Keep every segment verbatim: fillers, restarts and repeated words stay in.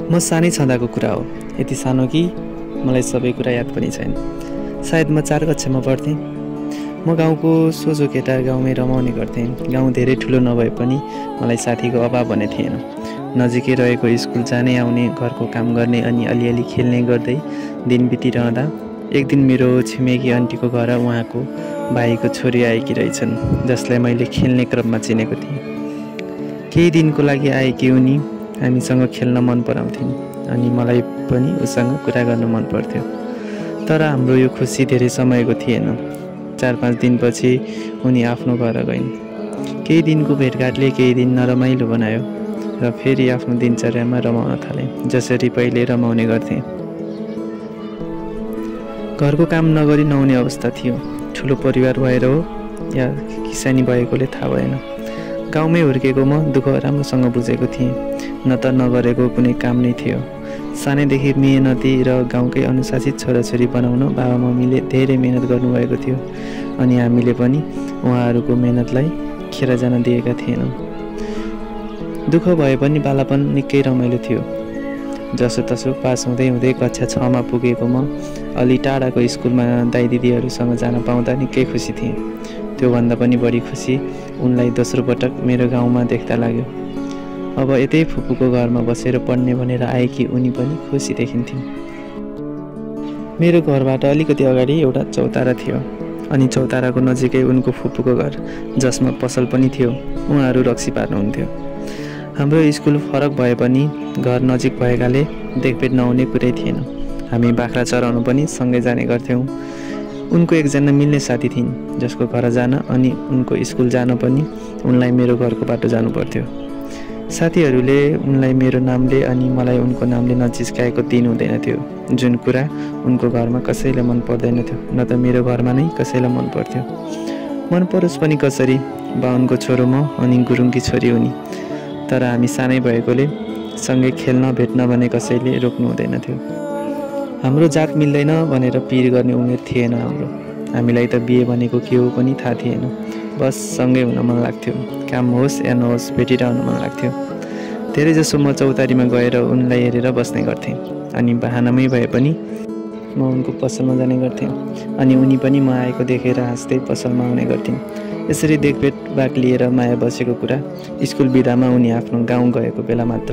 म सानै छँदाको कुरा हो, यति सानो कि मलाई सबै कुरा याद पनि छैन। सायद म चार कक्षामा पढ्थेँ। म गाउँको सोझो केटा, गाउँमै रमाउने गर्थेँ। गाउँ धेरै ठुलो नभए पनि मलाई साथीको अभाव भने थिएन। नजिकै रहेको स्कुल जाने आउने, घरको काम गर्ने अनि अलिअलि खेल्ने गर्दै दिन बितिरहँदा एक दिन मेरो छिमेकी आन्टीको घर उहाँको भाइको छोरी आएकी रहेछन्, जसलाई मैले खेल्ने क्रममा चिनेको थिएँ। केही दिनको लागि आएकी उनी हामीसँग खेल्न मन पराउँथिन् अनि मलाई पनि उसँग कुरा गर्न मन पर्थ्यो। तर हाम्रो यो खुसी धेरै समयको थिएन। चार पाँच दिनपछि उनी आफ्नो घर गइन्। केही दिनको भेटघाटले केही दिन नरमाइलो बनायो र फेरि आफ्नो दिनचर्यामा रमाउन थाले, जसरी पहिले रमाउने गर्थे। घरको काम नगरी नहुने अवस्था थियो। ठुलो परिवार भएर हो या किसानी भएकोले थाहा भएन। गाउँमै हुर्केको म दुःख राम्रोसँग बुझेको थिएँ। न त नगरेको कुनै काम नै थियो। सानैदेखि मेहनती र गाउँकै अनुशासित छोराछोरी बनाउन बाबा मम्मीले धेरै मेहनत गर्नुभएको थियो अनि हामीले पनि उहाँहरूको मेहनतलाई खेर जान दिएका थिएनौँ। दुःख भए पनि बालापन निकै रमाइलो थियो। जसोतसो पास हुँदै हुँदै कक्षा छमा पुगेको म अलि टाढाको स्कुलमा दाइ दिदीहरूसँग जान पाउँदा निकै खुसी थिएँ। त्योभन्दा पनि बढी खुसी उनलाई दोस्रो पटक मेरो गाउँमा देख्दा लाग्यो। अब यतै फुपूको घरमा बसेर पढ्ने भनेर आएकी उनी पनि खुसी देखिन्थिन्। मेरो घरबाट अलिकति अगाडि एउटा चौतारा थियो अनि चौताराको नजिकै उनको फुपूको घर, जसमा पसल पनि थियो। उहाँहरू रक्सी पार्नुहुन्थ्यो। हाम्रो स्कुल फरक भए पनि घर नजिक भएकाले देखभेट नहुने कुरै थिएन। हामी बाख्रा चराउनु पनि सँगै जाने गर्थ्यौँ। उनको एकजना मिल्ने साथी थिइन्, जसको घर जान अनि उनको स्कुल जान पनि उनलाई मेरो घरको बाटो जानु पर्थ्यो। साथीहरूले उनलाई मेरो नामले अनि मलाई उनको नामले नचिस्काएको दिन हुँदैन थियो, जुन कुरा उनको घरमा कसैलाई मन पर्दैन थियो, न त मेरो घरमा नै कसैलाई मन पर्थ्यो। मन परोस् पनि कसरी, बाहुनको छोरो म अनि गुरुङकी छोरी उनी। तर हामी सानै भएकोले सँगै खेल्न भेट्न भने कसैले रोक्नु हुँदैन थियो। हाम्रो जात मिल्दैन भनेर पिर गर्ने उमेर थिएन हाम्रो। हामीलाई त बिहे भनेको के हो पनि थाहा थिएन। बस सँगै हुन मन लाग्थ्यो। काम होस् या नहोस् भेटिरहन मन लाग्थ्यो। धेरैजसो म चौतारीमा गएर उनलाई हेरेर बस्ने गर्थेँ अनि बहानामै भए पनि म उनको पसलमा जाने गर्थेँ अनि उनी पनि म आएको देखेर हाँस्दै पसलमा आउने गर्थिन्। यसरी देखभेट बाक लिएर माया बसेको कुरा स्कुल बिदामा उनी आफ्नो गाउँ गएको बेला मात्र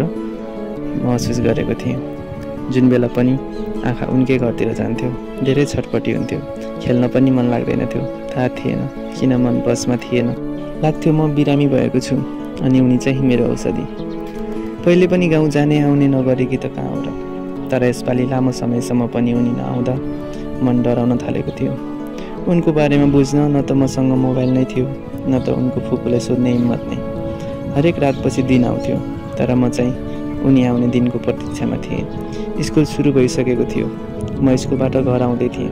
महसुस गरेको थिएँ। जुन बेला पनि आँखा उनकै घरतिर जान्थ्यो, धेरै छटपटी हुन्थ्यो। खेल्न पनि मन लाग्दैन थियो। थाहा थिएन किन मन बसमा थिएन। लाग्थ्यो म बिरामी भएको छु अनि उनी चाहिँ मेरो औषधि। पहिले पनि गाउँ जाने आउने नगरेकी त कहाँ हो र। तर यसपालि लामो समयसम्म पनि उनी नआउँदा मन डराउन थालेको थियो। उनको बारेमा बुझ्न न त मसँग मोबाइल नै थियो, न त उनको फुपूलाई सोध्ने हिम्मत नै। हरेक रातपछि दिन आउँथ्यो, तर म चाहिँ उनी आउने दिनको प्रतीक्षामा थिएँ। स्कुल सुरु भइसकेको थियो। म स्कुलबाट घर आउँदै थिएँ।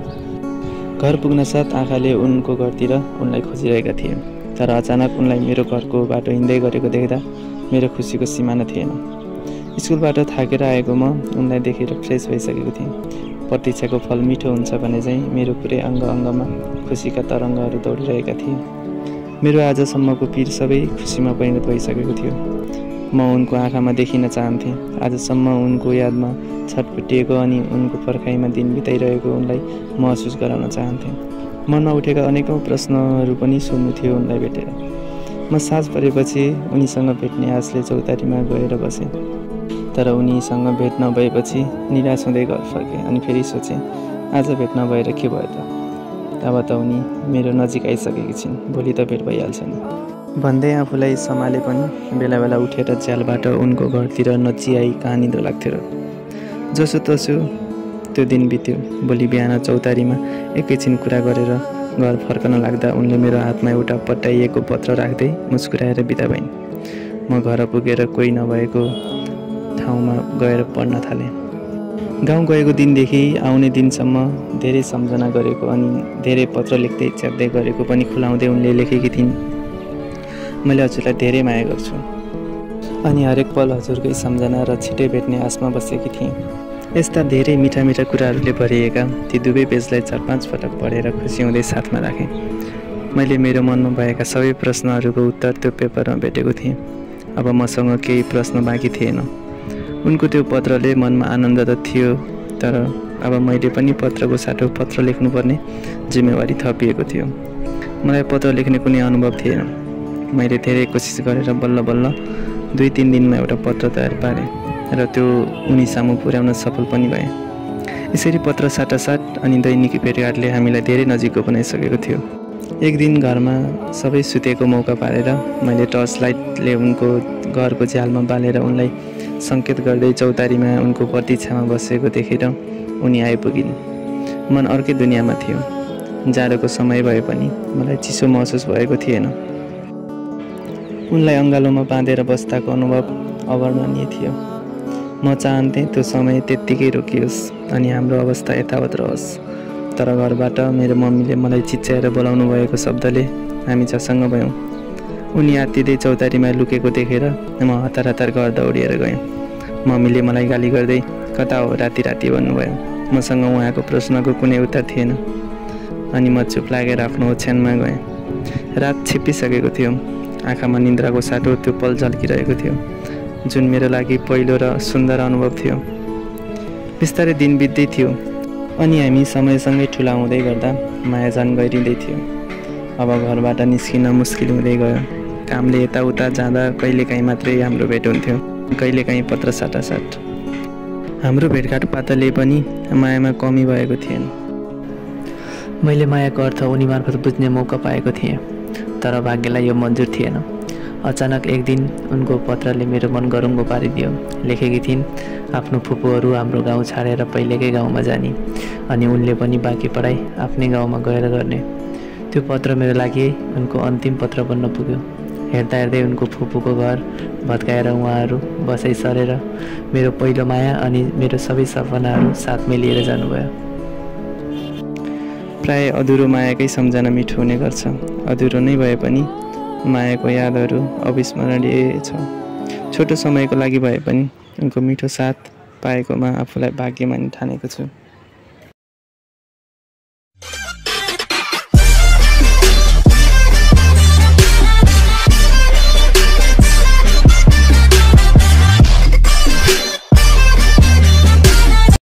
घर पुग्न साथ आँखाले उनको घरतिर उनलाई खोजिरहेका थिएँ। तर अचानक उनलाई मेरो घरको बाटो हिँड्दै गरेको देख्दा मेरो खुसीको सीमा नै थिएन। स्कुलबाट थाकेर आएको म उनलाई देखेर फ्रेस भइसकेको थिएँ। प्रतीक्षाको फल मिठो हुन्छ भने चाहिँ मेरो पुरै अङ्ग अङ्गमा खुसीका तरङ्गहरू दौडिरहेका थिए। मेरो आजसम्मको पीर सबै खुसीमा परिणत भइसकेको थियो। म उनको आँखामा देखिन चाहन्थेँ। आजसम्म उनको यादमा छटपटिएको अनि उनको पर्खाइमा दिन बिताइरहेको उनलाई महसुस गराउन चाहन्थेँ। मनमा उठेका अनेकौँ प्रश्नहरू पनि सोध्नु थियो उनलाई भेटेर। म साँझ परेपछि उनीसँग भेट्ने आशले चौतारीमा गएर बसेँ। तर उनीसँग भेट नभएपछि निराश हुँदै घर फर्केँ अनि फेरि सोचेँ, आज भेट नभएर के भयो त? अब त उनी मेरो नजिक आइसकेकी छिन्, भोलि त भेट भइहाल्छ नि भन्दै आफूलाई सम्हाले पनि बेला बेला उठेर झ्यालबाट उनको घरतिर नचिआई कहाँ निद्रो लाग्थ्यो र। जसोतसो त्यो दिन बित्यो। भोलि बिहान चौतारीमा एकैछिन कुरा गरेर घर फर्कन लाग्दा उनले मेरो हातमा एउटा पट्याइएको पत्र राख्दै मुस्कुराएर बिदा भइन्। म घर पुगेर कोही नभएको ठाउँमा गएर पढ्न थालेँ। गाउँ गएको दिनदेखि आउने दिनसम्म धेरै सम्झना गरेको अनि धेरै पत्र लेख्दै च्याप्दै गरेको पनि खुलाउँदै उनले लेखेकी थिइन्, मैले हजुरलाई धेरै माया गर्छु अनि हरेक पल हजुरकै सम्झना र छिटै भेट्ने आशमा बसेकी थिएँ। यस्ता धेरै मिठा मिठा कुराहरूले भरिएका ती दुवै पेजलाई चार पाँच पटक पढेर खुसी हुँदै साथमा राखेँ। मैले मेरो मनमा भएका सबै प्रश्नहरूको उत्तर त्यो पेपरमा भेटेको थिएँ। अब मसँग केही प्रश्न बाँकी थिएन। उनको त्यो पत्रले मनमा आनन्द त थियो, तर अब मैले पनि पत्रको साटो पत्र लेख्नुपर्ने जिम्मेवारी थपिएको थियो। मलाई पत्र लेख्ने कुनै अनुभव थिएन। मैले धेरै कोसिस गरेर बल्ल बल्ल दुई तिन दिनमा एउटा पत्र तयार पारेँ र त्यो उनी सामु पुर्याउन सफल पनि भएँ। यसरी पत्र साटासाट अनि दैनिकी भेटघाटले हामीलाई धेरै नजिकको बनाइसकेको थियो। एक दिन घरमा सबै सुतेको मौका पारेर मैले टर्च लाइटले उनको घरको झ्यालमा बालेर उनलाई सङ्केत गर्दै चौतारीमा उनको प्रतीक्षामा बसेको देखेर उनी आइपुगिन्। मन अर्कै दुनियाँमा थियो। जाडोको समय भए पनि मलाई चिसो महसुस भएको थिएन। उनलाई अङ्गालोमा बाँधेर बस्दाको अनुभव अवर्णनीय थियो। म चाहन्थेँ त्यो समय त्यत्तिकै रोकियोस् अनि हाम्रो अवस्था यथावत रहोस्, तर घरबाट मेरो मम्मीले मलाई चिच्याएर बोलाउनु भएको शब्दले हामी झसङ्ग भयौँ। उनी आत्तिँदै चौतारीमा लुकेको देखेर म हतार हतार घर दौडिएर गएँ। मम्मीले मलाई गाली गर्दै कता हो राति राति भन्नुभयो। मसँग उहाँको प्रश्नको कुनै उत्तर थिएन अनि म चुप लागेर आफ्नो ओछ्यानमा गएँ। रात छिप्पिसकेको थियो। आँखामा निन्द्राको साटो त्यो पल झल्किरहेको थियो, जुन मेरो लागि पहिलो र सुन्दर अनुभव थियो। बिस्तारै दिन बित्दै थियो अनि हामी समयसँगै ठुला हुँदै गर्दा माया झन् गहिरिँदै थियो। अब घरबाट निस्किन मुस्किल हुँदै गयो। कामले यताउता जाँदा कहिलेकाहीँ मात्रै हाम्रो भेट हुन्थ्यो, कहिलेकाहीँ पत्र साटासाट। हाम्रो भेटघाट पातले पनि मायामा कमी भएको थिएन। मैले मायाको अर्थ उनी मार्फत बुझ्ने मौका पाएको थिएँ, तर भाग्यलाई यो मन्जुर थिएन। अचानक एक दिन उनको पत्रले मेरो मन गरुङ्गो पारिदियो। लेखेकी थिइन्, आफ्नो फुपूहरू हाम्रो गाउँ छाडेर पहिलेकै गाउँमा जाने अनि उनले पनि बाँकी पढाइ आफ्नै गाउँमा गएर गर्ने। त्यो पत्र मेरो लागि उनको अन्तिम पत्र बन्न पुग्यो। हेर्दा हेर्दै उनको फुपूको घर भत्काएर उहाँहरू बसाइ सरेर मेरो पहिलो माया अनि मेरो सबै सपनाहरू साथमै लिएर जानुभयो। प्राय अधुरो मायाकै सम्झना मिठो हुने गर्छ। अधुरो नै भए पनि मायाको यादहरू अविस्मरणीय छ। छोटो समयको लागि भए पनि उनको मिठो साथ पाएकोमा आफूलाई भाग्यमानी ठानेको छु।